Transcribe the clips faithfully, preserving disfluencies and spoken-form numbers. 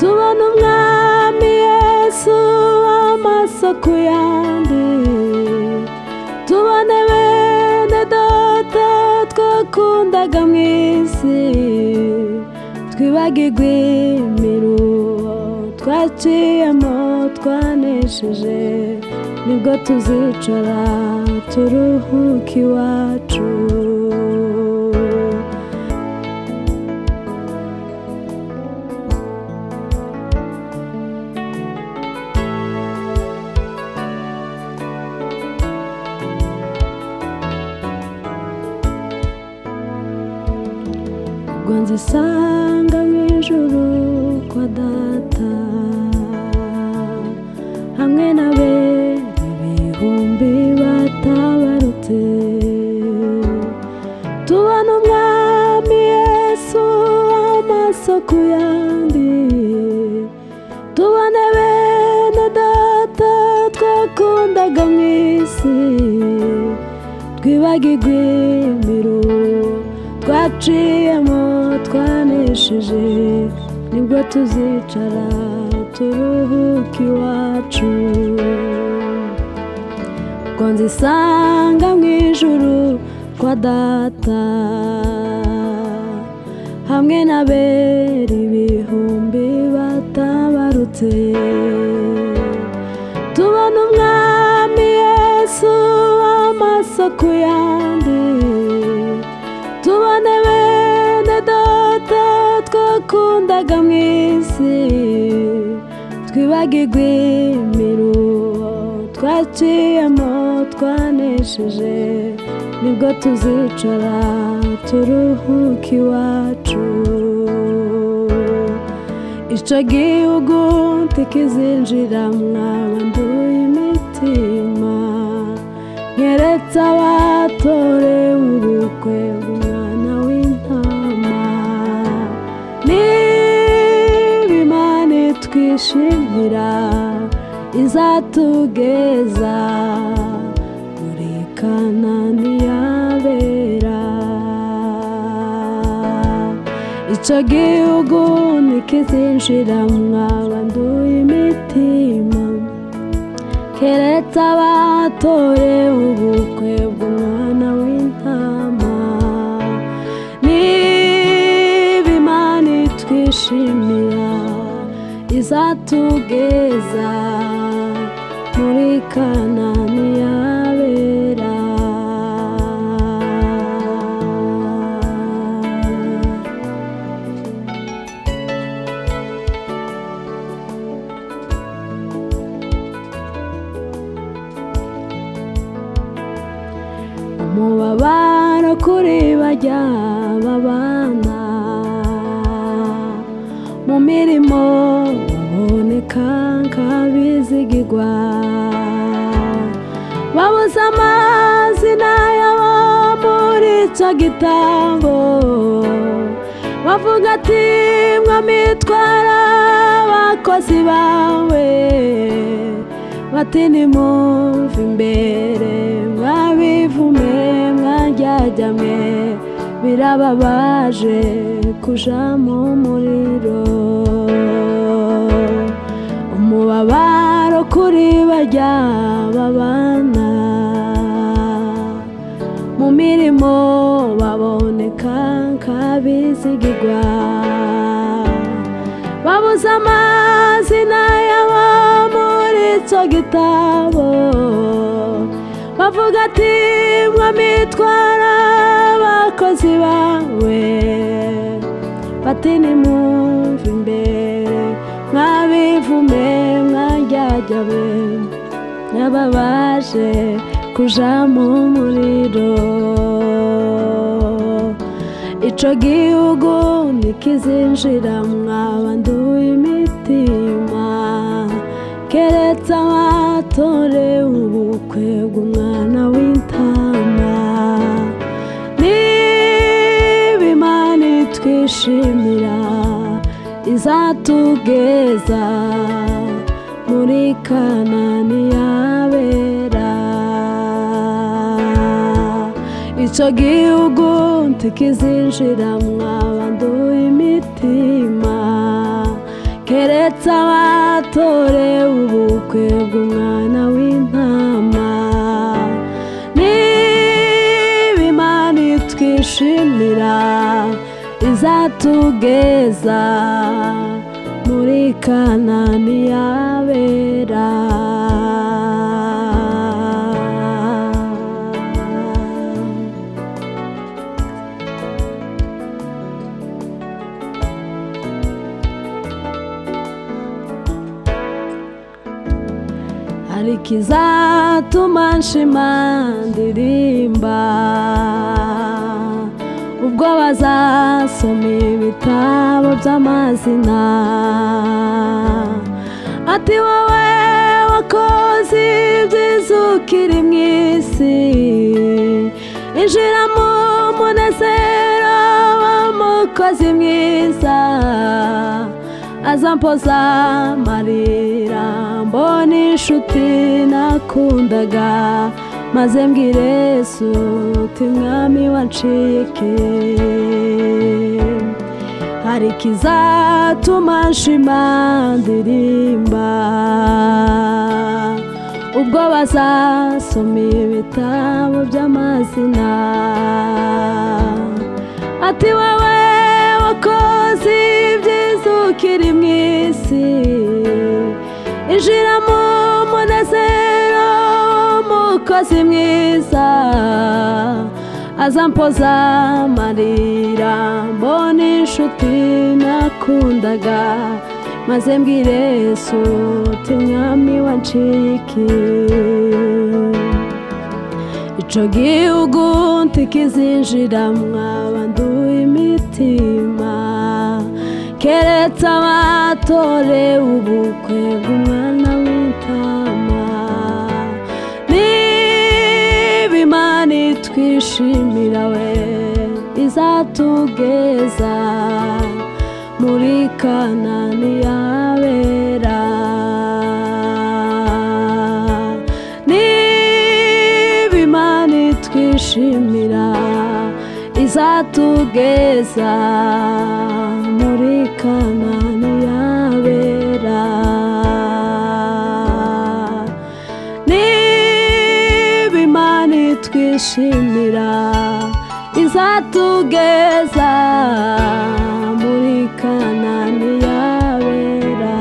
tubona umwami Yesu amasoko yandi tubone bene data twakundaga mw'isi twibagirwe imiruho twaciyemo twanesheje nibwo tuzicara turuhuka iwacu ubwo nzisanga mw'ijuru kwa data hamwe n'abera ibihumbi batabarutse tubona umwami Yesu amasoko yandi tubone bene data twakundaga mw'isi twibagirwe imiruho twaciyemo twanesheje nibwo tuzicara turuhuka iwacu ubwo nzisanga mw'ijuru kwa data hamwe n'abera ibihumbi batabarutse tubona umwami Yesu amasoko yandi tubone bene data twakundaga mw'isi twibagirwe imiruho twaciyemo twanesheje nibwo tuzicara turuhuka iwacu ico gihugu ntikizinjira mwabanduye imitima nkeretse abatorewe ubukwe bw'umwana w'intama niba Imana itwishimira izatugeza muri Kanani y'abera ico gihugu ntikizinjira mwabanduye imitima keretse abatorewe ubukwe bw'umwana w'intama niba Imana itwishimira izatugeza muri Kanani y'abera umubabaro kuri barya babana mu mirimo baboneka nk'abizigirwa babuze amazina yabo muri ico gitabo bavuga ati mwami twara abakozi bawe bati nimumve imbere mwabivume mwaryajyame birababaje kuja mu muriro umubabaro kuri barya babana mu mirimo baboneka nk'abizigirwa babuze amazina yabo muri ico gitabo bavuga ati mwami twara abakozi bawe bati nimumve imbere mwabivume mwaryajyabe yababaje kuja mu muriro ico gihugu ntikizinjira mwabanduye imitima keretse abatorewe ubukwe bw'umwana w'intama niba Imana itwishimira izatugeza muri Kanani y'abera ico gihugu ntikizinjira mwabanduye imitima keretse abatorewe ubukwe bw'umwana w'intama. Niba Imana itwishimira izatugeza muri Kanani y'abera. Ariko izatuma nshima ndirimba ubwo bazasoma ibitabo by'amazina, ati wowe wakoze ibyiza ukiri mu isi, injira mu munezero w'umukozi mwiza. Azampoza amarira mbona inshuti nakundaga, maze mbwira Yesu uti mwami wancike. Hari ikizatuma nshima ndirimba ubwo bazasoma ibitabo by'amazina, ati wowe wakoze ibyiza ukiri mu isi, injira mu munezero w'umukozi mwiza. Azampoza amarira mbona inshuti nakundaga, maze mbwira Yesu uti mwami wancike. Ico gihugu ntikizinjiramwo abanduye imitima, keretse abatorewe ubukwe bw'umwana w'intama. Niba Imana itwishimira we izatugeza muri Kanani y'abera. Niba Imana itwishimira izatugeza muri Kanani y'abera. Niba Imana itwishimira izatugeza muri Kanani y'abera.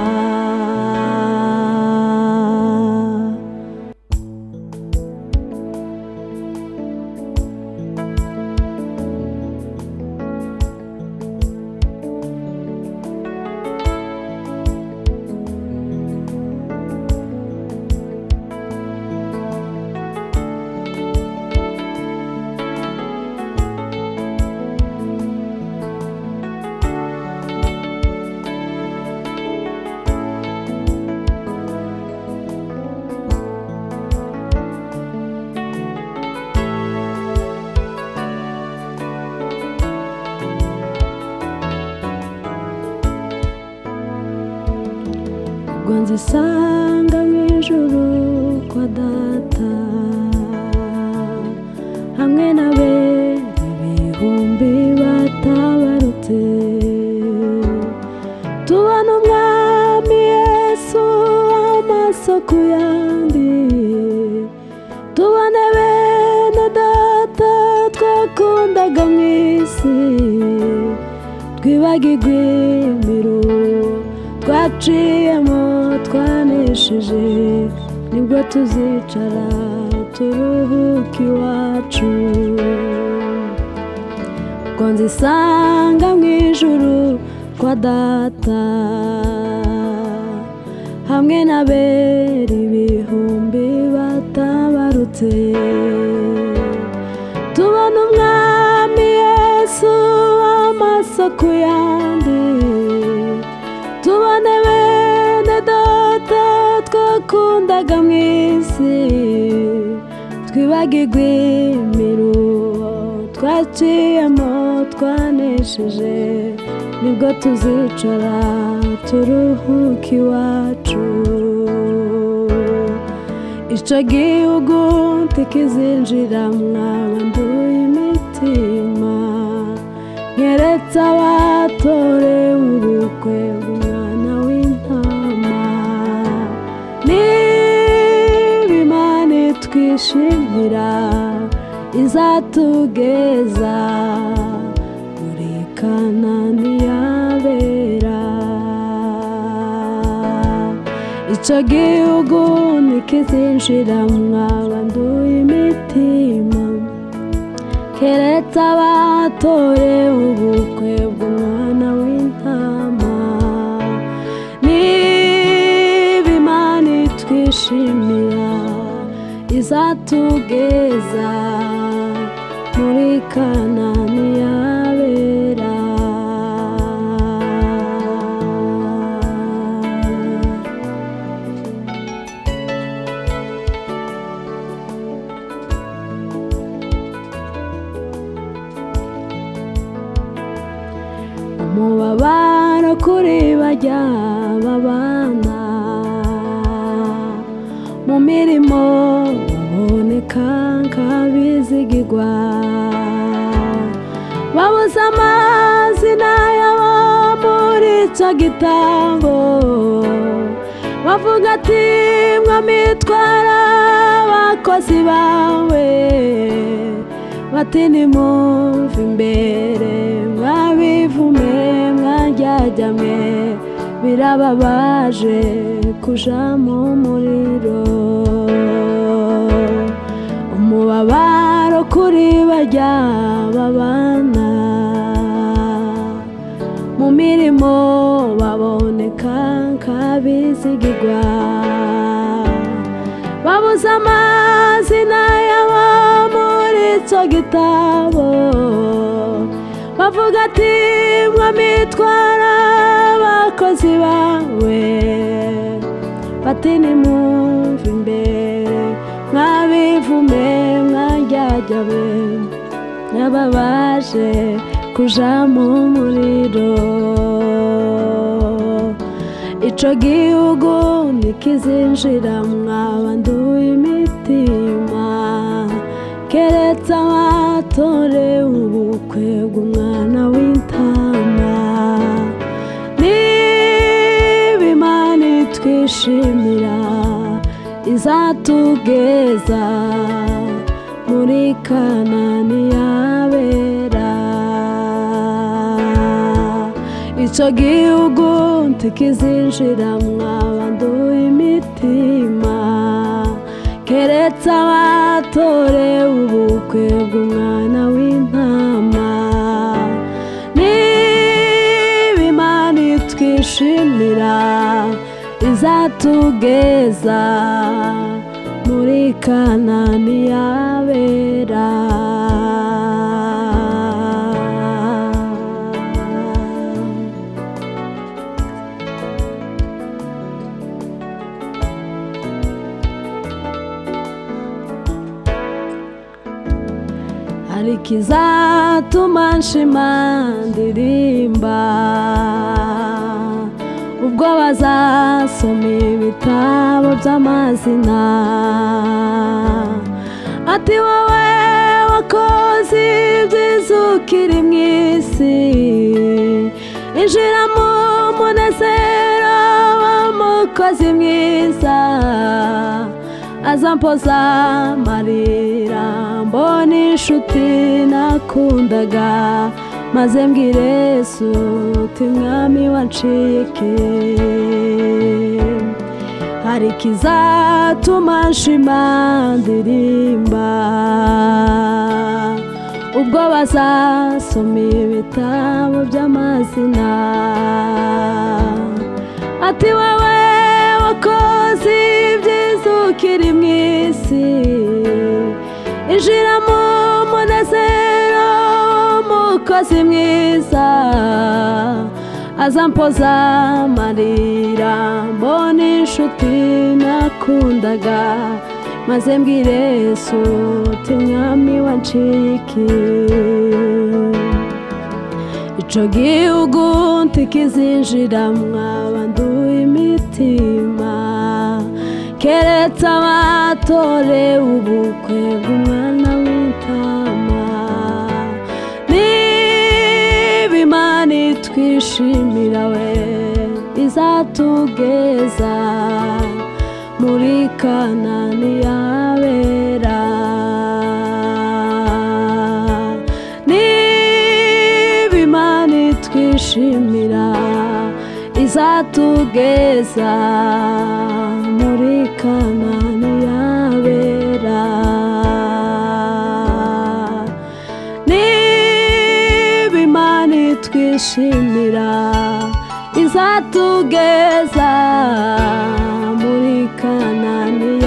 Ubwo nzisanga mw'ijuru kwa Data, hamwe n'abera ibihumbi batabarutse, tubona umwami Yesu amaso ku yandi, tubone bene Data twakundaga mw'isi, twibagirwe imiruho twaciyemo twanesheje, nibwo tuzicara turuhuka iwacu. Ubwo nzisanga mw'ijuru kwa Data, hamwe n'abera ibihumbi batabarutse, tubona umwami Yesu amaso ku yandi, tubone bene Data twakundaga mw'isi, twibagirwe imiruho twaciyemo twanesheje, nibwo tuzicara turuhuka iwacu. Ico gihugu ntikizinjiramwo abanduye imitima, keretse abatorewe ubukwe bw'umwana twishimira izatugeza muri Kanani y'abera. Ico gihugu ntikizinjiramwo abanduye imitima keretse abatorewe ubukwe bw'umwana w'intama. Niba Imana itwishimira izatugeza muri Kanani y'abera. Umubabaro kuri barya babana mu mirimo baboneka nk'abizigirwa, babuze amazina yabo muri ico gitabo, bavuga ati Mwami twara abakozi bawe, bati nimumve imbere mwabivume mwaryajyame, birababaje kuja mu muriro. Umubabaro kuri barya babana mu mirimo baboneka nk'abizigirwa, babuze amazina yabo muri ico gitabo, bavuga ati Mwami twara abakozi bawe, bati nimumve imbere mwabivume mwaryajyawe, birababaje kuja mu muriro. Ico gihugu ntikizinjiramwo abanduye imitima keretse abatorewe ubukwe bw'umwana w'intama. Niba Imana itwishimira izatugeza muri Kanani y'abera. Ico gihugu ntikizinjiramwo abanduye imitima keretse abatorewe ubukwe bw'umwana w'intama. Niba Imana itwishimira izatugeza muri Kanani y'abera. Ariko izatuma nshima ndirimba ubwo bazasoma ibitabo by'amazina, ati wowe wakoze ibyiza ukiri mu isi, injira mu munezero w'umukozi mwiza, azampoza amarira mbona inshuti nakundaga, maze mbwira Yesu uti Mwami wancike. Hari ikizatuma nshima ndirimba ubwo bazasoma ibitabo by'amazina, ati wowe wakoze ibyiza ukiri mu isi, injira mu munezero w'umukozi mwiza, azampoza amarira mbona inshuti nakundaga, maze mbwira Yesu uti Mwami wancike. Ico gihugu ntikizinjiramwo abanduye imitima keretse abatorewe ubukwe bw'umwana w'intama. Niba Imana itwishimira we izatugeza muri Kanani yabera niba Imana itwishimira izatugeza muri Kanani yabera niba Imana itwishimira izatugeza muri Kanani